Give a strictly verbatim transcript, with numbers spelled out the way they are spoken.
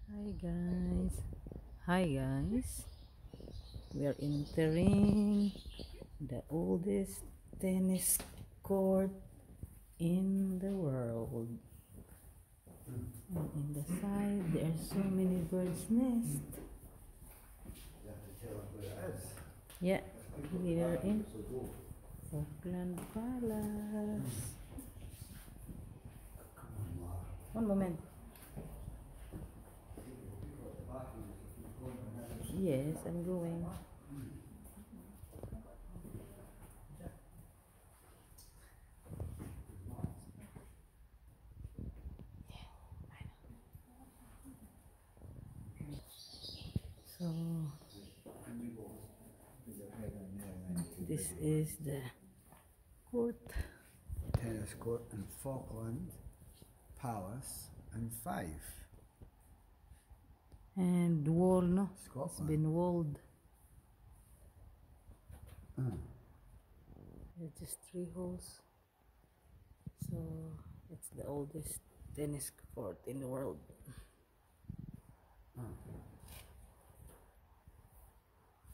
Hi guys. Hi guys. We are entering the oldest tennis court in the world. And in the side there are so many birds' nests. Yeah, we are in Falkland Palace. One moment. Yes, I'm going. So this is the court. Tennis court in Falkland Palace and five. And wall, no? Scotland. It's been walled. Mm. There's just three holes. So it's the oldest tennis court in the world. Mm.